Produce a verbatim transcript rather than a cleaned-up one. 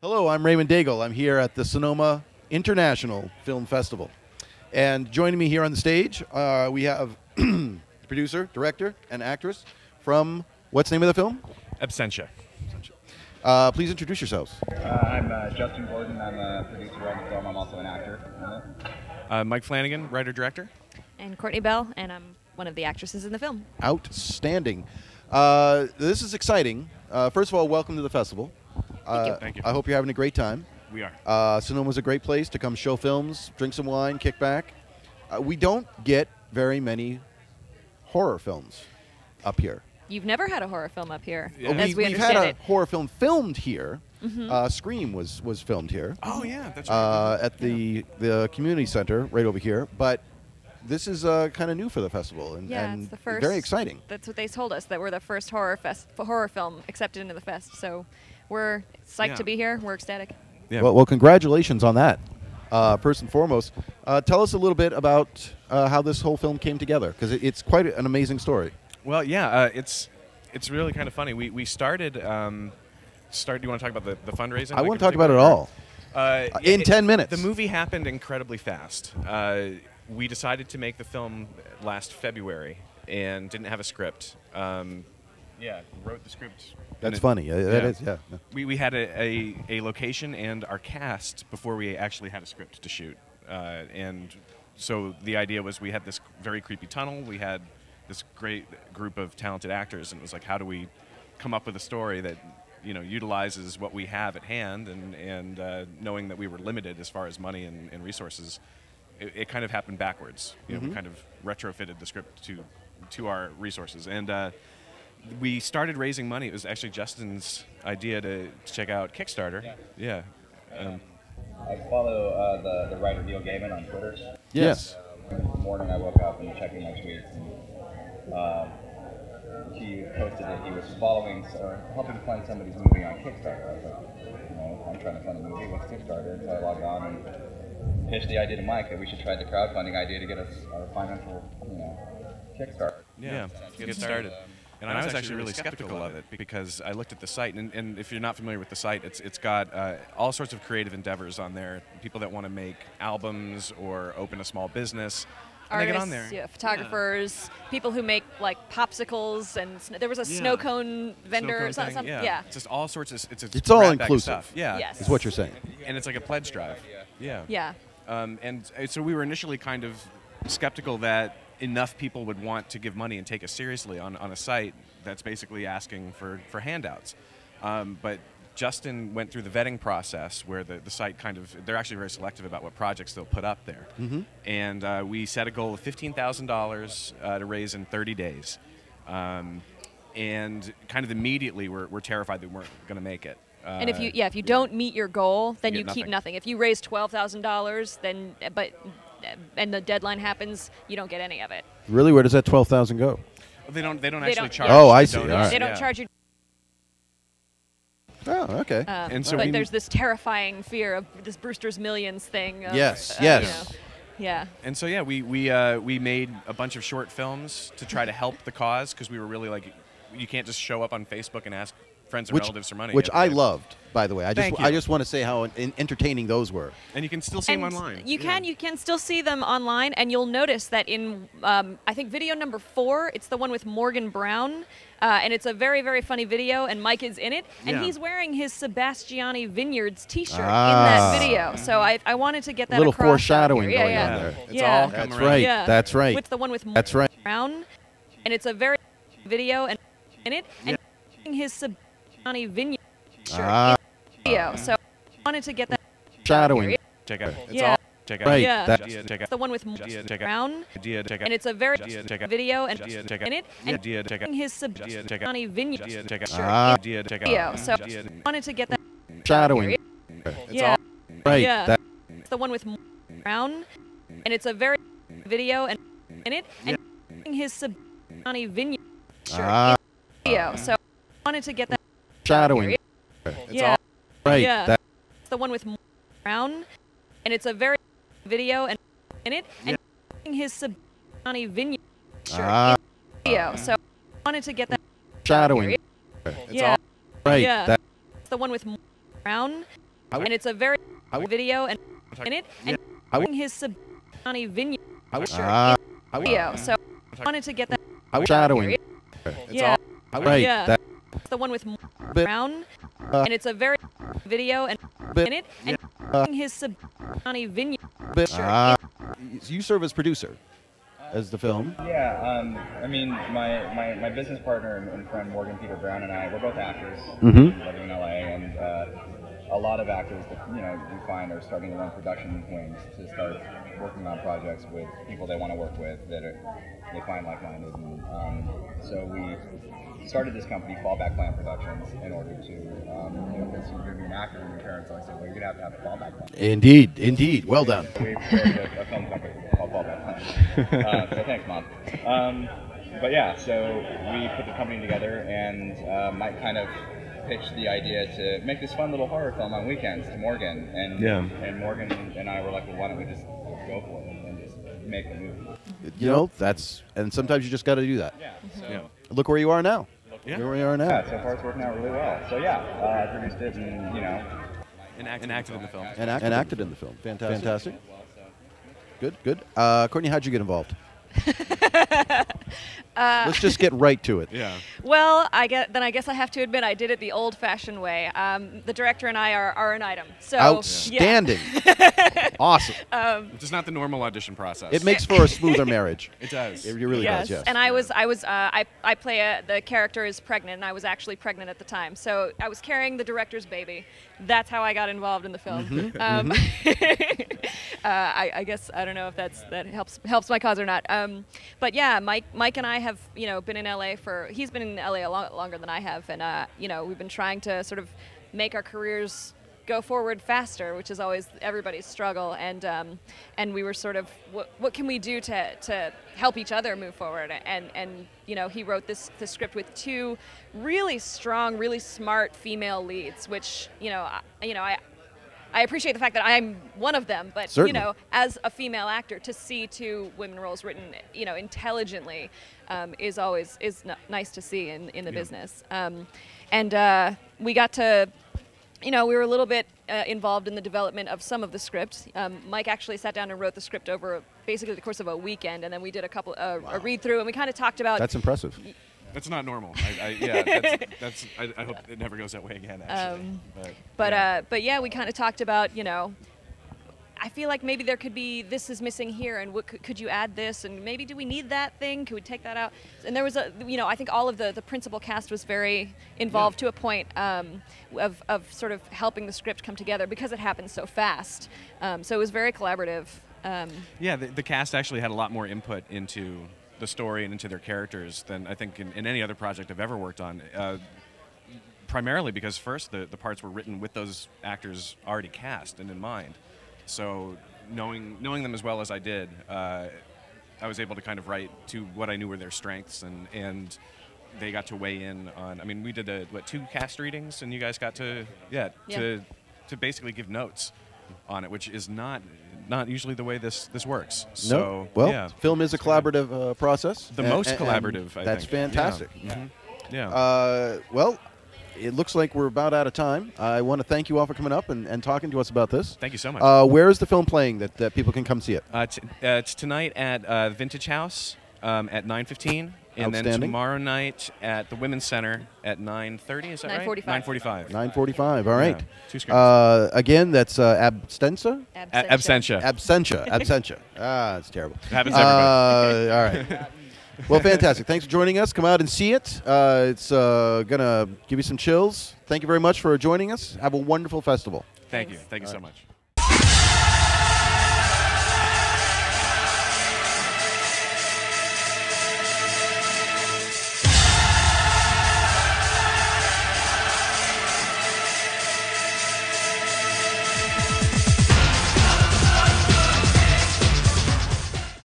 Hello, I'm Raymond Daigle. I'm here at the Sonoma International Film Festival. And joining me here on the stage, uh, we have producer, director, and actress from, what's the name of the film? Absentia. Uh, please introduce yourselves. Uh, I'm uh, Justin Gordon. I'm a producer on the film. I'm also an actor in it. Uh, Mike Flanagan, writer-director. And Courtney Bell, and I'm one of the actresses in the film. Outstanding. Uh, this is exciting. Uh, first of all, welcome to the festival. Uh, Thank you. Thank you. I hope you're having a great time. We are. Uh, Sonoma's a great place to come show films, drink some wine, kick back. Uh, we don't get very many horror films up here. You've never had a horror film up here, Yeah. as we, we we've had understand a it. horror film filmed here. Mm-hmm. uh, Scream was, was filmed here Oh, yeah, that's right. uh, at the, the community center right over here. But this is uh, kind of new for the festival and, Yeah, and it's the first. very exciting. That's what they told us, that we're the first horror fest, horror film accepted into the fest. So we're psyched Yeah. to be here. We're ecstatic. Yeah. Well, well, congratulations on that. Uh, first and foremost, uh, tell us a little bit about uh, how this whole film came together, because it, it's quite an amazing story. Well, yeah, uh, it's it's really kind of funny. We we started. Um, start. Do you want to talk about the, the fundraising? I like, want in to talk about it particular? all. Uh, in it- ten minutes. The movie happened incredibly fast. Uh, we decided to make the film last February and didn't have a script. Um, yeah, wrote the script. That's and it- funny. Uh, That yeah. is, yeah. We, we had a, a, a location and our cast before we actually had a script to shoot. Uh, and so the idea was we had this very creepy tunnel. We had this great group of talented actors, and it was like, how do we come up with a story that, you know, utilizes what we have at hand, and, and uh, knowing that we were limited as far as money and, and resources, it, it kind of happened backwards. You know, Mhm. we kind of retrofitted the script to, to our resources. And uh, we started raising money. It was actually Justin's idea to, to check out Kickstarter. Yeah. Yeah. Um, I follow uh, the, the writer Neil Gaiman on Twitter. Yes. This morning I woke up and checking my tweets, and um, he posted that he was following or helping fund somebody's movie on Kickstarter. I was like, you know, I'm trying to fund a movie. What's Kickstarter? And so I logged on and pitched the idea to Mike that we should try the crowdfunding idea to get us our financial, you know, Kickstarter. Yeah, get, get started. And I was actually really skeptical of it because I looked at the site, and, and if you're not familiar with the site, it's it's got uh, all sorts of creative endeavors on there. People that want to make albums or open a small business, and Artists, they get on there. yeah, photographers, people who make like popsicles, and sn there was a Yeah. snow cone vendor. Snow cone some- thing, some- yeah. yeah. It's just all sorts of it's a It's all grab bag of inclusive. stuff. Yeah, Yes. Is what you're saying. and it's like a pledge drive. Yeah. Yeah. Um, and uh, so we were initially kind of skeptical that enough people would want to give money and take us seriously on, on a site that's basically asking for, for handouts. Um, but Justin went through the vetting process where the, the site kind of, they're actually very selective about what projects they'll put up there. Mm-hmm. And uh, we set a goal of fifteen thousand dollars uh, to raise in thirty days. Um, and kind of immediately we're, we're terrified that we weren't going to make it. Uh, And if you yeah if you don't meet your goal, then You you get keep nothing. nothing. If you raise twelve thousand dollars, then but and the deadline happens, you don't get any of it. Really? Where does that twelve thousand go? They don't, they don't They actually don't- charge. Oh, I the see. donors. All right. They don't Yeah. charge you. Oh, okay. Um, And so but we- there's this terrifying fear of this Brewster's Millions thing. Of, Yes, uh, yes. you know, yeah. And so yeah, we we uh, we made a bunch of short films to try to help the cause because we were really like, you can't just show up on Facebook and ask friends and Which, relatives for money. which You have I to- loved, by the way. I just Thank you. I just want to say how en- entertaining those were. And you can still see them And online. You Yeah. can you can still see them online, and you'll notice that in um, I think video number four, it's the one with Morgan Brown, uh, and it's a very very funny video, and Mike is in it, and Yeah. he's wearing his Sebastiani Vineyards T-shirt Ah. in that video. So I, I wanted to get that A little across out foreshadowing here. going yeah, on yeah. there. It's Yeah. all That's coming around. right. Yeah. That's right. With the one with That's right. Brown, and it's a very video and in it, and his Sebastiani Vineyards shirt Ah. in the video. So I wanted to get that Shadowing. out here. Check out. It's Yeah. all check out. Right. Yeah. That- Idea to check It's out. the one with Idea to check out. Brown, Idea to check out. and it's a very Idea to check out. video and Idea to check out. in it, Yeah, and idea to check out. his Idea to check out. Sebastiani Vineyards Idea to check out. shirt Ah. in Idea to check the video. out. So Idea to- I wanted to get that out Shadowing. here. It's Yeah. all Right. Yeah. That- It's the one with Brown, and it's a very video and in it, and his Sebastiani Vineyards shirt Ah. in the video. So I wanted to get that out Shadowing. here. It's Yeah. all Right. Yeah. That- It's the one with Brown, and it's a very video and in it, and his Sebastiani Vineyards shirt Ah. in the video. So I wanted to get that out Shadowing. here. It's Yeah. all Right. Yeah. That- It's the one with Brown, and it's a very video and in it, and yeah. in his Subani vineyard Ah. video. So I wanted to get that. Shadowing. Yeah, Right. yeah. That, It's the one with Bit- Brown, uh, and it's a very video and Bit- in it, and uh, his Subani vineyard. but, ah. You serve as producer, as the film. Yeah, um, I mean, my, my, my business partner and, and friend Morgan Peter Brown and I, we're both actors Mhm. living in L A, and uh, a lot of actors that you know we find are starting to run production wings to start working on projects with people they want to work with that are, they find like-minded. And, um, so we started this company, Fallback Plan Productions, in order to, um, you know, because you're going to be an actor and your parents always say, well, you're going to have to have a fallback plan. Indeed, indeed. Well done. We started a, a film company called Fallback Plan. Uh, so thanks, Mom. Um, but yeah, so we put the company together, and uh, Mike kind of pitched the idea to make this fun little horror film on weekends to Morgan, and Yeah. and Morgan and I were like, well, why don't we just go for it and just make the movie? You know, that's, and sometimes you just got to do that. Yeah. So, Yeah. Look where you are now. Yeah. Look where you are now. yeah, so far it's working out really well. So yeah, uh, I produced it, and you know, And, act, and acted in the film. And, act, and acted in the film. Fantastic. Fantastic. Good, good. Uh, Courtney, how'd you get involved? Uh, Let's just get right to it. Yeah. Well, I get, then I guess I have to admit I did it the old-fashioned way. Um, the director and I are, are an item. So Outstanding. Awesome. Which is not the normal audition process. It makes for a smoother marriage. It does. It really Yes. does, yes. And I was, I was, uh, I, I play a, the character is pregnant, and I was actually pregnant at the time. So I was carrying the director's baby. That's how I got involved in the film. Mm-hmm. Um, uh, I, I guess I don't know if that's that helps helps my cause or not. Um, but yeah, Mike, Mike and I have you know been in L A for. He's been in L A a lot longer than I have, and uh, you know we've been trying to sort of make our careers go forward faster, which is always everybody's struggle. And um, and we were sort of, what, what can we do to, to help each other move forward? And and you know, he wrote this, this script with two really strong, really smart female leads, which you know, I, you know, I. I appreciate the fact that I'm one of them, but Certainly. you know, as a female actor, to see two women roles written, you know, intelligently, um, is always is n nice to see in in the Yeah. business. Um, and uh, we got to. You know, we were a little bit uh, involved in the development of some of the script. Um, Mike actually sat down and wrote the script over basically the course of a weekend, and then we did a couple uh, Wow. a read through, and we kind of talked about. That's impressive. That's not normal. I, I, yeah, that's, that's I, I hope it never goes that way again, actually. Um, but But yeah. uh, but yeah, we kind of talked about, you know, I feel like maybe there could be, this is missing here, and what could, could you add this, and maybe do we need that thing? Could we take that out? And there was a, you know, I think all of the the principal cast was very involved to a point um, of of sort of helping the script come together because it happened so fast. Um, so it was very collaborative. Um, Yeah, the, the cast actually had a lot more input into the story and into their characters than I think in, in any other project I've ever worked on. Uh, primarily because first the, the parts were written with those actors already cast and in mind. So knowing knowing them as well as I did, uh, I was able to kind of write to what I knew were their strengths, and and they got to weigh in on. I mean, we did a, what two cast readings, and you guys got to yeah, Yeah. to to basically give notes on it, which is not not usually the way this this works. So No. Well, yeah, film is a collaborative uh, process. the and- most and- collaborative. I That's think. fantastic. Yeah. Mhm. Yeah. Uh, well, it looks like we're about out of time. I want to thank you all for coming up and, and talking to us about this. Thank you so much. Uh, where is the film playing that, that people can come see it? Uh, t- uh, it's tonight at uh, Vintage House um, at nine fifteen, and then Outstanding. tomorrow night at the Women's Center at nine thirty. Is that nine right? forty-five. nine forty-five. nine forty-five. All right. Yeah, two screens. Uh, again, that's uh, Absentia? A- Absentia. Absentia. Absentia. Ah, it's terrible. It happens to everybody. Uh, all right. Well, fantastic. Thanks for joining us. Come out and see it. Uh, it's uh, going to give you some chills. Thank you very much for joining us. Have a wonderful festival. Thank you. Thanks. Thank you All so right. much.